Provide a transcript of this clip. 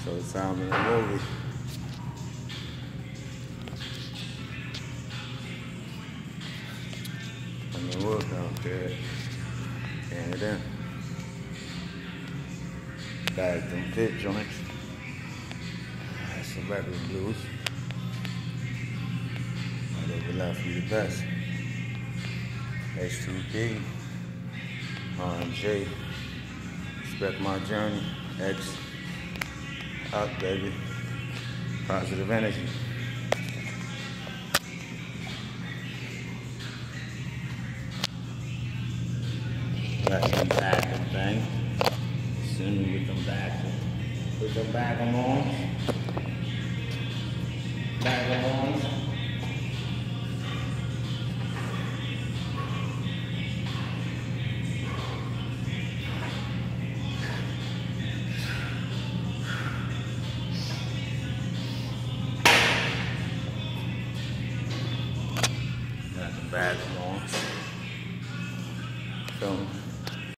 Showtime in the movie. I'm gonna work out there. And then bag them fit joints. That's some regular blues. Whatever left you the best. H2P, RMJ, Respect My Journey, X, up baby, positive energy. Got some back and thing. Send me with them back. Put them back on. Back on. Got some bags on. So